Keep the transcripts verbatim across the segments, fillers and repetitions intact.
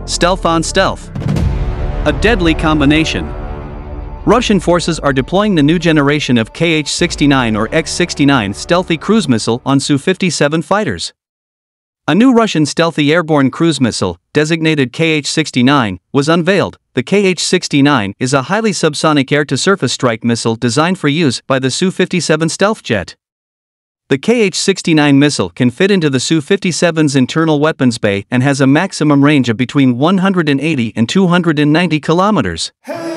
Stealth on stealth. A deadly combination. Russian forces are deploying the new generation of K H sixty-nine or X sixty-nine Stealthy cruise missile on Su fifty-seven fighters. A new Russian Stealthy airborne cruise missile, designated K H sixty-nine, was unveiled. The K H sixty-nine is a highly subsonic air-to-surface strike missile designed for use by the Su fifty-seven stealth jet. The K H sixty-nine missile can fit into the Su fifty-seven's internal weapons bay and has a maximum range of between one hundred eighty and two hundred ninety kilometers.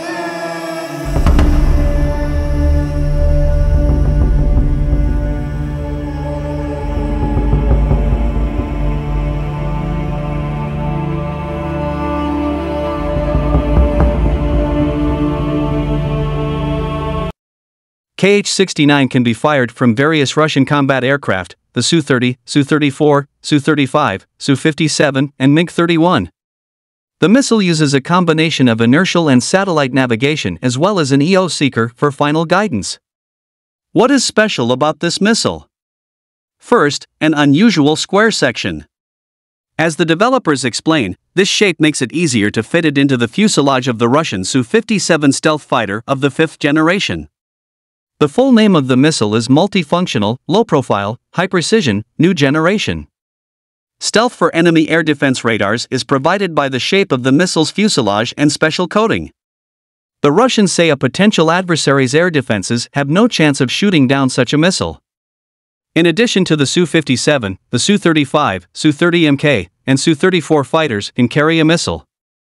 K H sixty-nine can be fired from various Russian combat aircraft, the Su thirty, Su thirty-four, Su thirty-five, Su fifty-seven, and MiG thirty-one. The missile uses a combination of inertial and satellite navigation as well as an E O seeker for final guidance. What is special about this missile? First, an unusual square section. As the developers explain, this shape makes it easier to fit it into the fuselage of the Russian Su fifty-seven stealth fighter of the fifth generation. The full name of the missile is Multifunctional, Low-Profile, High-Precision, New Generation. Stealth for enemy air defense radars is provided by the shape of the missile's fuselage and special coating. The Russians say a potential adversary's air defenses have no chance of shooting down such a missile. In addition to the Su fifty-seven, the Su thirty-five, Su thirty M K, and Su thirty-four fighters can carry a missile.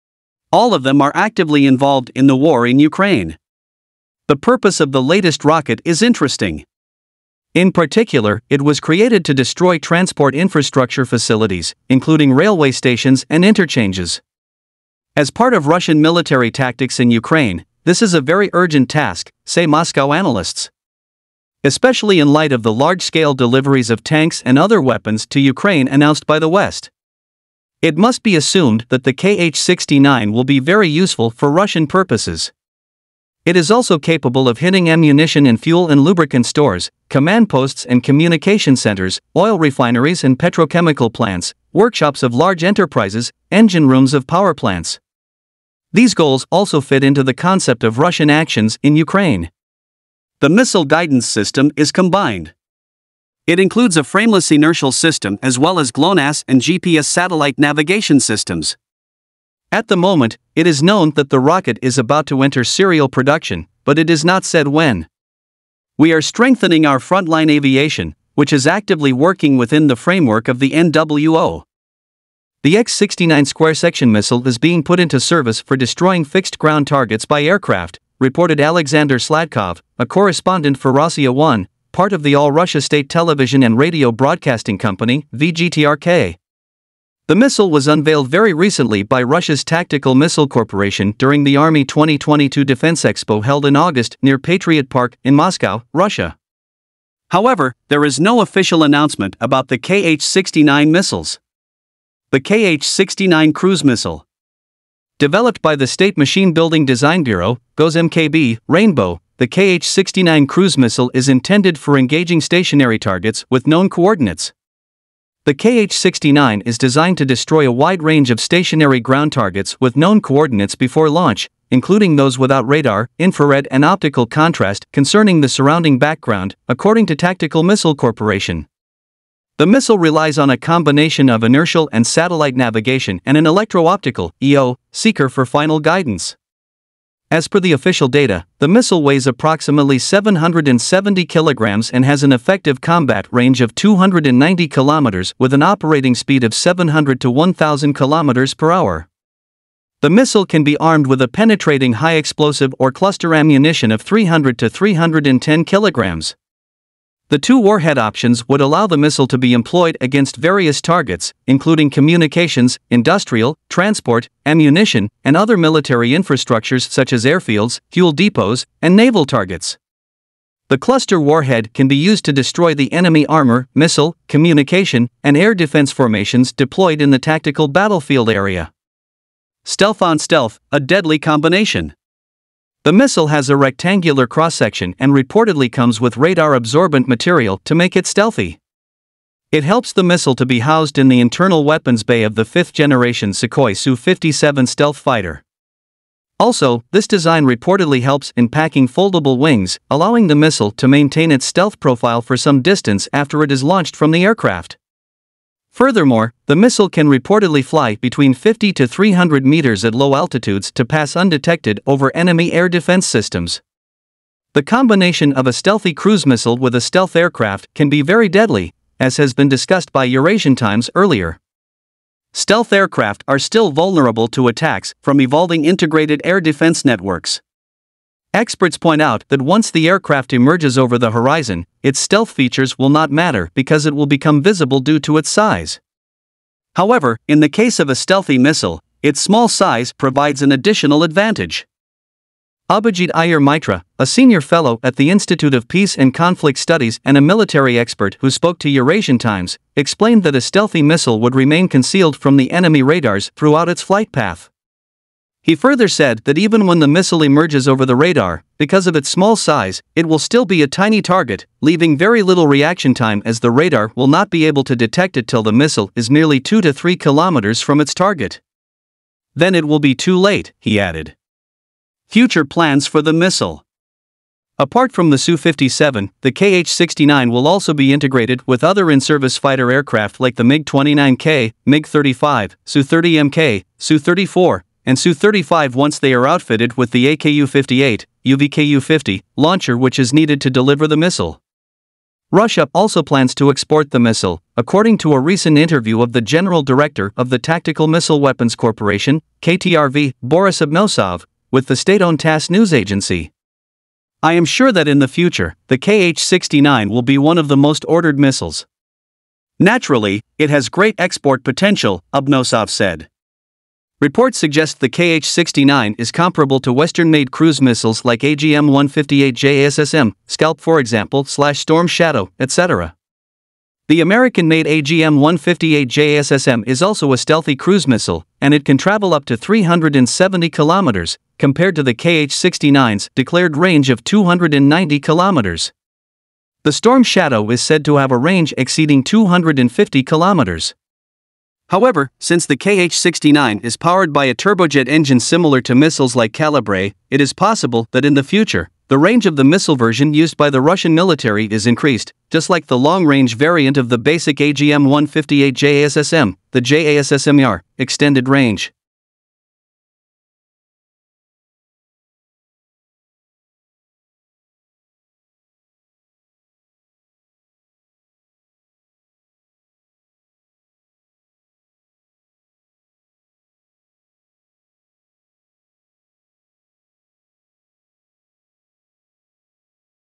All of them are actively involved in the war in Ukraine. The purpose of the latest rocket is interesting. In particular, it was created to destroy transport infrastructure facilities, including railway stations and interchanges. As part of Russian military tactics in Ukraine, this is a very urgent task, say Moscow analysts. Especially in light of the large-scale deliveries of tanks and other weapons to Ukraine announced by the West. It must be assumed that the K H sixty-nine will be very useful for Russian purposes. It is also capable of hitting ammunition and fuel and lubricant stores, command posts and communication centers, oil refineries and petrochemical plants, workshops of large enterprises, engine rooms of power plants. These goals also fit into the concept of Russian actions in Ukraine. The missile guidance system is combined. It includes a frameless inertial system as well as GLONASS and G P S satellite navigation systems. At the moment, it is known that the rocket is about to enter serial production, but it is not said when. We are strengthening our frontline aviation, which is actively working within the framework of the N W O. The X sixty-nine square section missile is being put into service for destroying fixed ground targets by aircraft, reported Alexander Sladkov, a correspondent for Rossiya one, part of the All-Russia State Television and Radio Broadcasting Company, V G T R K. The missile was unveiled very recently by Russia's Tactical Missile Corporation during the Army twenty twenty-two Defense Expo held in August near Patriot Park in Moscow, Russia. However, there is no official announcement about the K H sixty-nine missiles. The K H sixty-nine cruise missile. Developed by the State Machine Building Design Bureau, G O S M K B, Rainbow, the K H sixty-nine cruise missile is intended for engaging stationary targets with known coordinates. The K H sixty-nine is designed to destroy a wide range of stationary ground targets with known coordinates before launch, including those without radar, infrared and optical contrast concerning the surrounding background, according to Tactical Missile Corporation. The missile relies on a combination of inertial and satellite navigation and an electro-optical E O seeker for final guidance. As per the official data, the missile weighs approximately seven hundred seventy kilograms and has an effective combat range of two hundred ninety kilometers with an operating speed of seven hundred to one thousand kilometers per hour. The missile can be armed with a penetrating high-explosive or cluster ammunition of three hundred to three hundred ten kilograms. The two warhead options would allow the missile to be employed against various targets, including communications, industrial, transport, ammunition, and other military infrastructures such as airfields, fuel depots, and naval targets. The cluster warhead can be used to destroy the enemy armor, missile, communication, and air defense formations deployed in the tactical battlefield area. Stealth on stealth, a deadly combination. The missile has a rectangular cross-section and reportedly comes with radar-absorbent material to make it stealthy. It helps the missile to be housed in the internal weapons bay of the fifth-generation Sukhoi Su fifty-seven stealth fighter. Also, this design reportedly helps in packing foldable wings, allowing the missile to maintain its stealth profile for some distance after it is launched from the aircraft. Furthermore, the missile can reportedly fly between fifty to three hundred meters at low altitudes to pass undetected over enemy air defense systems. The combination of a stealthy cruise missile with a stealth aircraft can be very deadly, as has been discussed by Eurasian Times earlier. Stealth aircraft are still vulnerable to attacks from evolving integrated air defense networks. Experts point out that once the aircraft emerges over the horizon, its stealth features will not matter because it will become visible due to its size. However, in the case of a stealthy missile, its small size provides an additional advantage. Abhijit Iyer Mitra, a senior fellow at the Institute of Peace and Conflict Studies and a military expert who spoke to Eurasian Times, explained that a stealthy missile would remain concealed from the enemy radars throughout its flight path. He further said that even when the missile emerges over the radar, because of its small size, it will still be a tiny target, leaving very little reaction time as the radar will not be able to detect it till the missile is nearly two to three kilometers from its target. Then it will be too late, he added. Future plans for the missile. Apart from the Su fifty-seven, the K H sixty-nine will also be integrated with other in-service fighter aircraft like the MiG twenty-nine K, MiG thirty-five, Su thirty M K, Su thirty-four, and Su thirty-five once they are outfitted with the A K U fifty-eight, U V K U fifty, launcher which is needed to deliver the missile. Russia also plans to export the missile, according to a recent interview of the General Director of the Tactical Missile Weapons Corporation, K T R V, Boris Obnosov, with the state-owned TASS news agency. I am sure that in the future, the K H sixty-nine will be one of the most ordered missiles. Naturally, it has great export potential, Obnosov said. Reports suggest the K H sixty-nine is comparable to Western-made cruise missiles like A G M one fifty-eight J A S S M, Scalp for example, slash Storm Shadow, et cetera. The American-made A G M one fifty-eight J A S S M is also a stealthy cruise missile, and it can travel up to three hundred seventy kilometers, compared to the K H sixty-nine's declared range of two hundred ninety kilometers. The Storm Shadow is said to have a range exceeding two hundred fifty kilometers. However, since the K H sixty-nine is powered by a turbojet engine similar to missiles like Calibre, it is possible that in the future, the range of the missile version used by the Russian military is increased, just like the long-range variant of the basic A G M one fifty-eight J A S S M, the J A S S M R, extended range.